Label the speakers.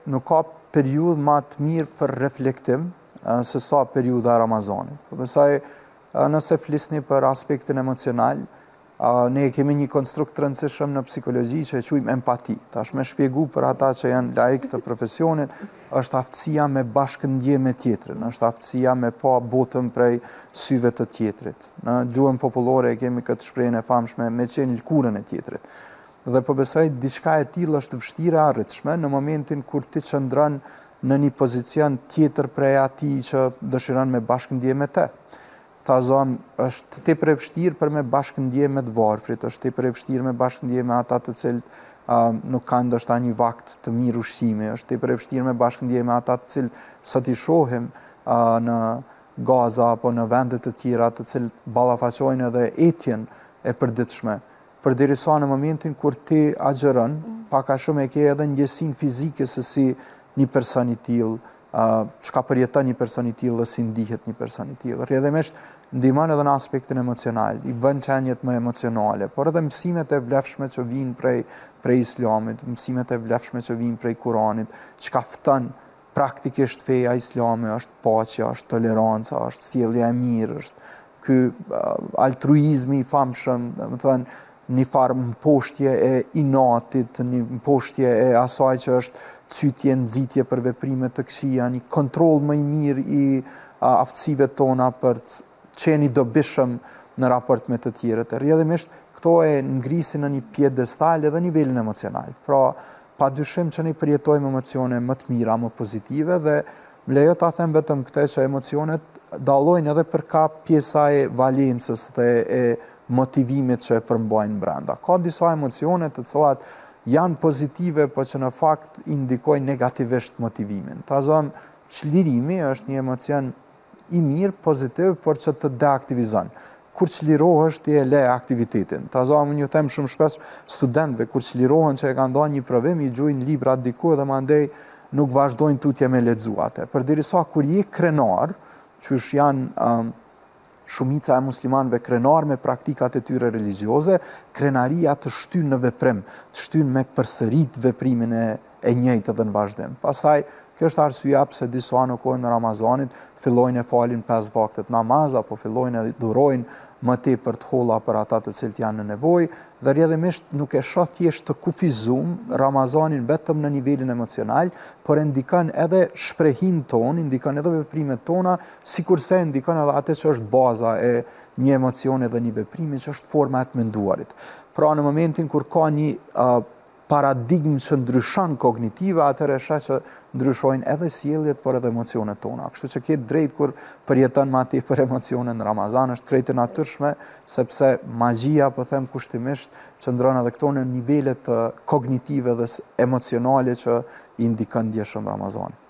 Speaker 1: nuk ka periudhë më të mirë për reflektim se sa periudha e Ramazanit. Përsa nëse flisni për aspektin emocional, ne kemi një konstrukt të rëndësishëm në psikologji që e quajmë empati. Tash me shpjegu për ata që janë laik të profesionit, është aftësia me bashkëndje me tjetrin, është aftësia me pa botën prej syve të tjetrit. Në gjuhën popullore kemi këtë shprehjen e famshme me qenë lkurën e tjetrit. Dhe po besoj diçka e tillë është vështirë e arritshme në momentin kur ti qëndron në një pozicion tjetër prej atij që dëshiron me bashkëndje me te. Ta zonë është tepër e vështirë për me bashkëndje me të varfrit, është tepër e vështirë me bashkëndje me ata të cilët nuk kanë ndoshta një vakt të mirë ushqimi, është tepër e vështirë me bashkëndje me ata të cilët sot i shohim në Gaza apo në vende të tjera të cilët ballafaqojnë edhe etjen e përditshme. Përderisa në momentin kur ti agjeron, pak a shumë e ke edhe ndjesinë fizike se si një person i tillë, çka përjeton një person i tillë dhe si ndihet një person i tillë. Rrjedhimisht ndihmon edhe në aspektin emocional, i bën qenjet më emocionale, por edhe mësimet e vlefshme që vijnë prej Islamit, mësimet e vlefshme që vijnë prej Kuranit, çka fton praktikisht feja islame, është paqja, është toleranca, është sjellja e mirë, është ky altruizmi i famshëm, domethënë një farë mposhtje e inatit, një mposhtje e asaj që është cytje, nxitje për veprime të këqija, një kontroll më i mirë i aftësive tona për të qenë i dobishëm në raport me të tjerët. Rrjedhimisht këto e ngrisin në një piedestal edhe nivelin emocional. Pra, padyshim që ne përjetojmë emocione më të mira, më pozitive dhe më lejo ta them vetëm këtë që emocionet dallojnë edhe për ka pjesa e valencës dhe e motivimit që e përmbajnë brenda. Ka disa emocione të cilat janë pozitive, po që në fakt indikojnë negativisht motivimin. Ta zonë, çlirimi është një emocion i mirë, pozitiv, por që të deaktivizon. Kur çlirohesh ti e le aktivitetin. Ta zonë, unë ju them shumë shpesh studentëve, kur çlirohen që e kanë dhënë një provim, i gjujnë libra diku dhe mandej nuk vazhdojnë tutje me lexuate. Përderisa kur je krenar, qysh janë shumica e muslimanëve krenar me praktikat e tyre religjioze, krenaria të shtyn në veprim, të shtyn me përsërit veprimin e njëjtë edhe në vazhdim. Pastaj, kjo është arsyeja pse disa në kohën e Ramazanit fillojnë e falin 5 vaktet namaz apo fillojnë e dhurojnë më tepër të holla për ata të cilët janë në nevojë dhe rrjedhimisht nuk e shoh thjesht të kufizuar Ramazanin vetëm në nivelin emocional, por e ndikon edhe shprehin ton, ndikon edhe veprimet tona, sikurse ndikon edhe atë që është baza e një emocioni dhe një veprimi që është forma e të menduarit. Pra në momentin kur ka një paradigmë që ndryshon kognitive, atëherë sheh që ndryshojnë edhe sjelljet, por edhe emocionet tona. Kështu që ke drejt kur përjeton më tepër emocione në Ramazan, është krejt e natyrshme, sepse magjia, po them kushtimisht, qëndron edhe këto në nivele të kognitive dhe emocionale që i ndikon ndjeshëm Ramazani.